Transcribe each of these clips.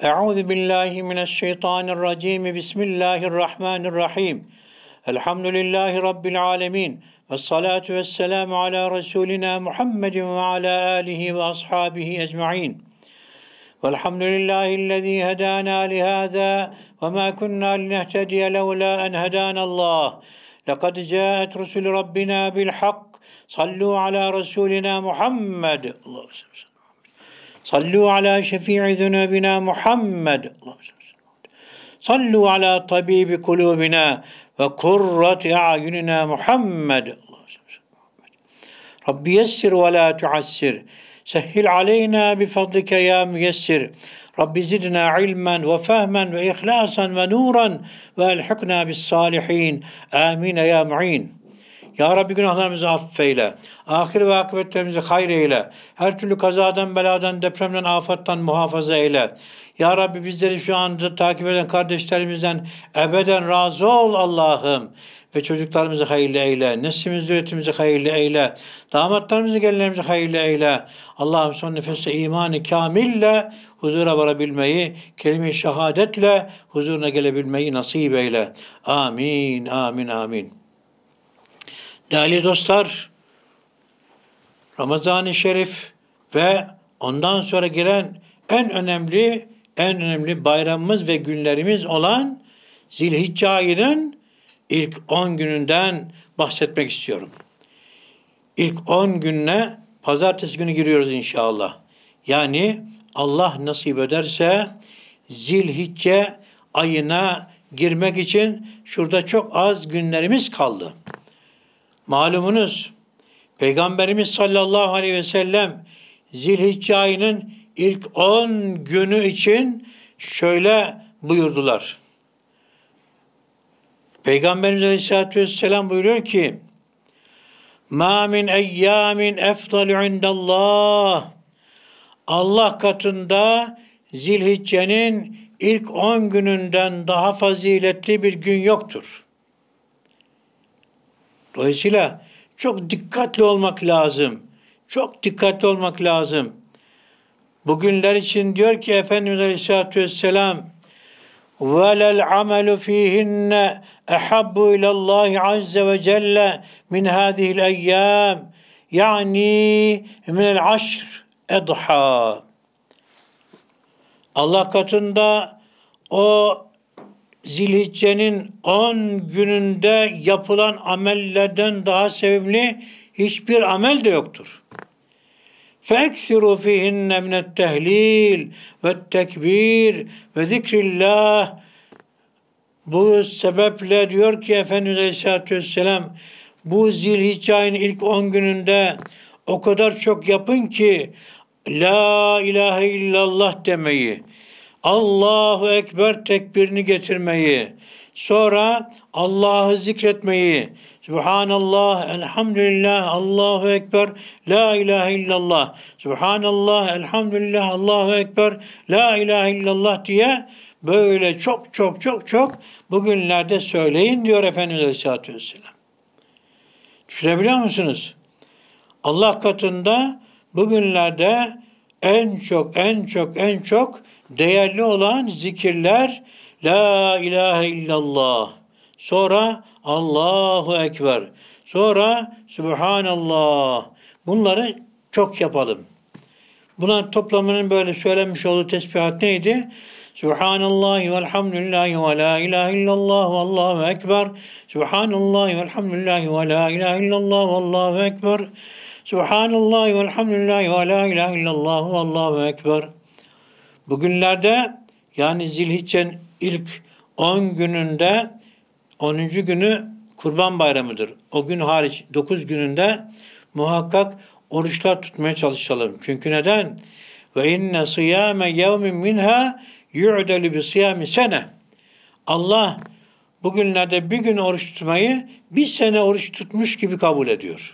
Euzu billahi mineşşeytanirracim. Bismillahirrahmanirrahim. Elhamdülillahi rabbil alamin. Ves salatu vesselamu ala resulina Muhammedin ve ala alihi ve ashabihi ecmaîn. Velhamdülillahi'llezî hedâna lihâzâ ve mâ kunnâ linehtediye levlâ en hedânallâh. Lekad câet rusulü rabbina bil hak. Sallu ala resulina Muhammed. Sallu ala şefii zunubina Muhammed. Sallu ala tabibi kulubina ve kurrati a'yunina Muhammed. Rabbi yessir ve la tuassir. Sehhil aleyna bifadlike ya müyessir. Rabbi zidna ilmen ve fehmen ve ihlasan ve nuran ve elhikna bis salihin. Amin ya mu'in. Ya Rabbi günahlarımızı affeyle. Ahir ve akıbetlerimizi hayır eyle. Her türlü kazadan, beladan, depremden, afattan muhafaza eyle. Ya Rabbi bizleri şu anda takip eden kardeşlerimizden ebeden razı ol Allah'ım. Ve çocuklarımızı hayırlı eyle. Neslimizi, zürriyetimizi hayırlı eyle. Damatlarımızı, gelinlerimizi hayırlı eyle. Allah'ım son nefeste imanı kamille huzura varabilmeyi, kelime-i şehadetle huzuruna gelebilmeyi nasip eyle. Amin, amin, amin. Değerli dostlar, Ramazan-ı Şerif ve ondan sonra gelen en önemli bayramımız ve günlerimiz olan Zilhicce ayının ilk 10 gününden bahsetmek istiyorum. İlk 10 gününe pazartesi günü giriyoruz inşallah. Yani Allah nasip ederse Zilhicce ayına girmek için şurada çok az günlerimiz kaldı. Malumunuz Peygamberimiz sallallahu aleyhi ve sellem Zilhicce ayının ilk 10 günü için şöyle buyurdular. Peygamberimiz aleyhissalatü vesselam buyuruyor ki مَا مِنْ اَيَّامٍ اَفْضَلُ عِنْدَ اللّٰهِ Allah katında Zilhicce'nin ilk 10 gününden daha faziletli bir gün yoktur. Dolayısıyla çok dikkatli olmak lazım. Çok dikkatli olmak lazım. Bugünler için diyor ki Efendimiz Aleyhisselatü Vesselam وَلَا الْعَمَلُ ف۪يهِنَّ اَحَبُّ اِلَى اللّٰهِ عَزَّ وَجَلَّ مِنْ هَذِهِ الْاَيَّامِ yani مِنَ الْعَشْرِ اَضْحَى Allah katında o Zilhicce'nin 10 gününde yapılan amellerden daha sevimli hiçbir amel de yoktur. فَاَكْسِرُوا فِيهِنَّ مِنَ التَّهْلِيلِ وَالتَّكْبِيرِ وَذِكْرِ اللّٰهِ Bu sebeple diyor ki Efendimiz Aleyhisselatü Vesselam bu Zilhicce ayının ilk 10 gününde o kadar çok yapın ki La ilahe illallah demeyi, Allahu Ekber tekbirini getirmeyi, sonra Allah'ı zikretmeyi, Subhanallah, Elhamdülillah, Allahu Ekber, La ilahe illallah, Subhanallah, Elhamdülillah, Allahu Ekber, La ilahe illallah diye böyle çok bugünlerde söyleyin diyor Efendimiz Aleyhisselatü Vesselam. Düşünebiliyor musunuz? Allah katında bugünlerde en çok değerli olan zikirler La ilahe illallah, sonra Allahu Ekber, sonra Subhanallah. Bunları çok yapalım. Bunların toplamının böyle söylenmiş olduğu tesbihat neydi? Subhanallahi velhamdülillahi ve la ilahe illallah ve Allahu Ekber. Subhanallahi velhamdülillahi ve la ilahe illallah ve Allahu Ekber. Subhanallahi velhamdülillahi ve la ilahe illallah ve Allahu Ekber. Bugünlerde yani Zilhicce'nin ilk 10 gününde 10. günü Kurban Bayramı'dır. O gün hariç 9 gününde muhakkak oruçlar tutmaya çalışalım. Çünkü neden? Ve inne siyame yevmin minha yu'delu bi siyami sene. Allah bugünlerde bir gün oruç tutmayı bir sene oruç tutmuş gibi kabul ediyor.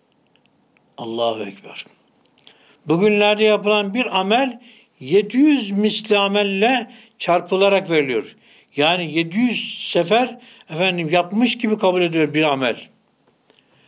Allahu Ekber. Bugünlerde yapılan bir amel 700 misli amelle çarpılarak veriliyor. Yani 700 sefer yapmış gibi kabul ediyor bir amel.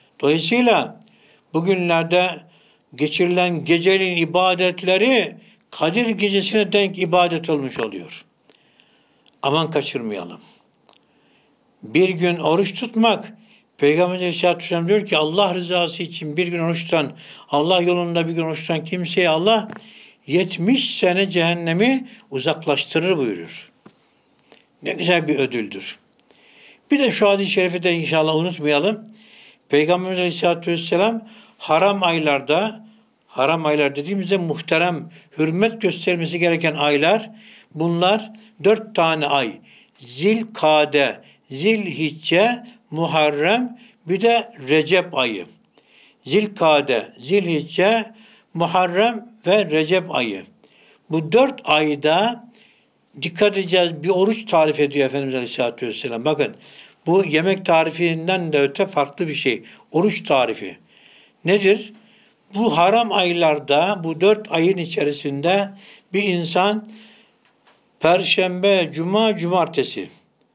Dolayısıyla bugünlerde geçirilen geceleyin ibadetleri Kadir gecesine denk ibadet olmuş oluyor. Aman kaçırmayalım. Bir gün oruç tutmak, Peygamber Aleyhisselatü Vesselam diyor ki Allah rızası için bir gün oruç tutan, Allah yolunda bir gün oruç tutan kimseye Allah 70 sene cehennemi uzaklaştırır buyuruyor. Ne güzel bir ödüldür. Bir de şu hadis-i şerifi de inşallah unutmayalım. Peygamber Aleyhisselatü Vesselam haram aylar dediğimizde muhterem, hürmet göstermesi gereken aylar, bunlar 4 tane ay. Zilkade, Zilhicce, Muharrem, bir de Recep ayı. Zilkade, Zilhicce, Muharrem ve Recep ayı. Bu 4 ayda dikkat edeceğiz, bir oruç tarif ediyor Efendimiz Aleyhisselatü Vesselam. Bakın, bu yemek tarifinden de öte farklı bir şey. Oruç tarifi. Nedir? Bu haram aylarda, bu 4 ayın içerisinde bir insan Perşembe, Cuma, Cumartesi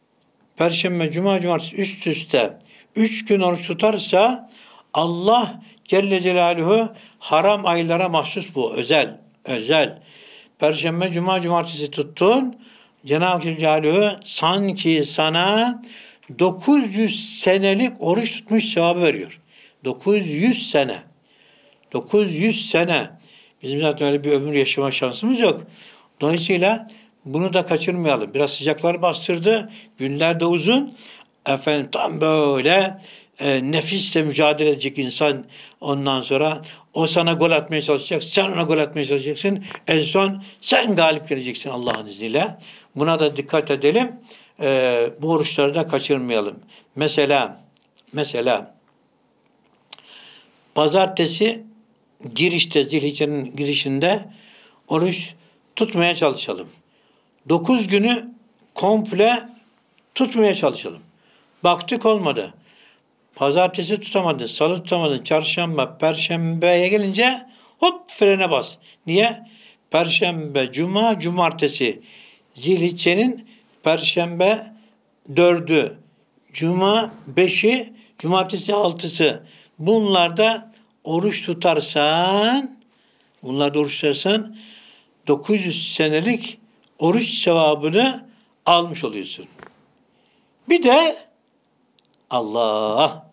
üst üste 3 gün oruç tutarsa Allah Celle Celaluhu haram aylara mahsus bu. Özel. Perşembe, Cuma, Cumartesi tuttun. Cenab-ı Celaluhu sanki sana 900 senelik oruç tutmuş sevabı veriyor. 900 sene. 900 sene. Bizim zaten öyle bir ömür yaşama şansımız yok. Dolayısıyla bunu da kaçırmayalım. Biraz sıcaklar bastırdı. Günler de uzun. Efendim tam böyle nefisle mücadele edecek insan, ondan sonra o sana gol atmaya çalışacak. Sen ona gol atmaya çalışacaksın. En son sen galip geleceksin Allah'ın izniyle. Buna da dikkat edelim. Bu oruçları da kaçırmayalım. Mesela pazartesi girişte, Zilhicce'nin girişinde oruç tutmaya çalışalım. 9 günü komple tutmaya çalışalım. Baktık olmadı. Pazartesi tutamadın, salı tutamadın, çarşamba, perşembeye gelince hop frene bas. Niye? Perşembe, cuma, cumartesi. Zilhicce'nin perşembe 4'ü, cuma 5'i, cumartesi 6'sı. Bunlarda oruç tutarsan 900 senelik oruç sevabını almış oluyorsun. Bir de Allah.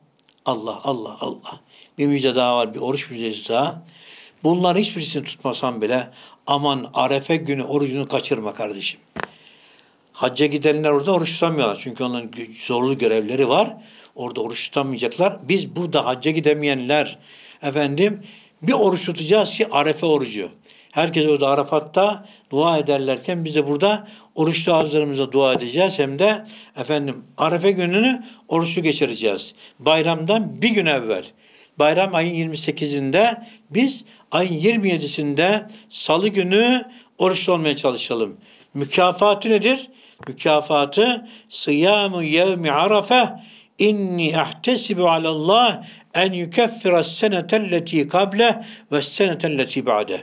Bir müjde daha var, bir oruç müjdesi daha. Bunların hiçbirisini tutmasan bile aman Arefe günü orucunu kaçırma kardeşim. Hacca gidenler orada oruç tutamıyorlar. Çünkü onların zorlu görevleri var. Orada oruç tutamayacaklar. Biz burada hacca gidemeyenler bir oruç tutacağız ki Arefe orucu. Herkes orada Arafat'ta dua ederlerken biz de burada oruçlu ağızlarımıza dua edeceğiz. Hem de Arefe gününü oruçlu geçireceğiz. Bayramdan bir gün evvel. Bayram ayın 28'inde, biz ayın 27'sinde Salı günü oruçlu olmaya çalışalım. Mükafatı nedir? Mükafatı sıyamu yevmi arafe inni ahtesibu alallah en yukeffira senetelleti kable ve senetelleti ba'de.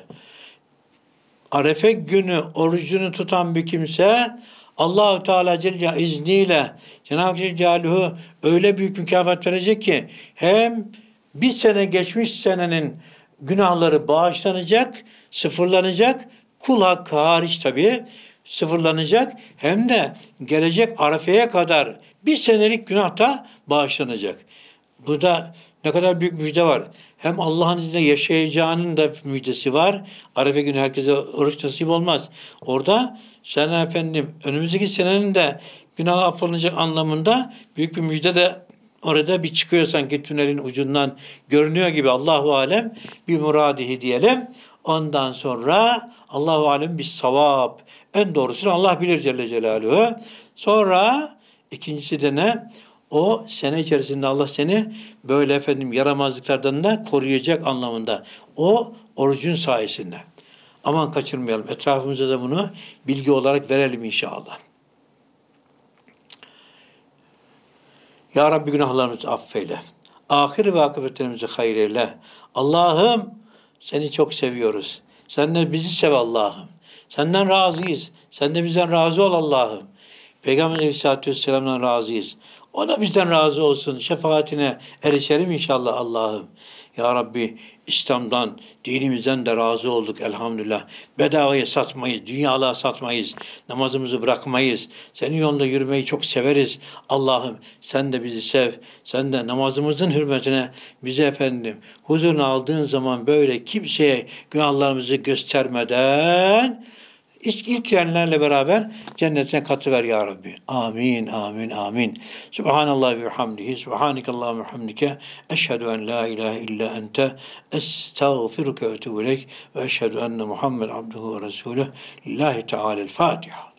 Arefe günü orucunu tutan bir kimse Allah-u Teala Celle izniyle Cenab-ı Celaluhu öyle büyük mükafat verecek ki hem bir sene geçmiş senenin günahları bağışlanacak, sıfırlanacak, kul hakkı hariç tabii sıfırlanacak, hem de gelecek Arefe'ye kadar bir senelik günah da bağışlanacak. Bu da ne kadar büyük müjde var. Hem Allah'ın izniyle yaşayacağının da müjdesi var. Arefe günü herkese oruç nasip olmaz. Orada sen önümüzdeki senenin de günah affolunacak anlamında büyük bir müjde de orada bir çıkıyor, sanki tünelin ucundan görünüyor gibi. Allahu alem bir muradihi diyelim. Ondan sonra Allahu alem bir savab. En doğrusunu Allah bilir Celle Celaluhu. Sonra ikincisi de ne? O sene içerisinde Allah seni böyle yaramazlıklardan da koruyacak anlamında. O orucun sayesinde. Aman kaçırmayalım. Etrafımıza da bunu bilgi olarak verelim inşallah. Ya Rabbi günahlarımızı affeyle. Ahir ve akıbetlerimizi hayır eyle. Allah'ım seni çok seviyoruz. Sen de bizi sev Allah'ım. Senden razıyız. Sen de bizden razı ol Allah'ım. Peygamber Aleyhisselatü Vesselam'dan razıyız. O da bizden razı olsun. Şefaatine erişelim inşallah Allah'ım. Ya Rabbi İslam'dan, dinimizden de razı olduk elhamdülillah. Bedavaya satmayız, dünyalığa satmayız. Namazımızı bırakmayız. Senin yolunda yürümeyi çok severiz. Allah'ım sen de bizi sev. Sen de namazımızın hürmetine bizi efendim huzuruna aldığın zaman böyle kimseye günahlarımızı göstermeden İlk girenlerle beraber cennetine katıver ya Rabbi. Amin, amin, amin. Subhanallah ve hamdihi, subhanakallah ve hamdike, eşhedü en la ilahe illa ente, estağfiruke ve etûbü ileyk ve eşhedü enne Muhammed abduhu ve resûlüh. Lillahi Teala'l-Fatiha.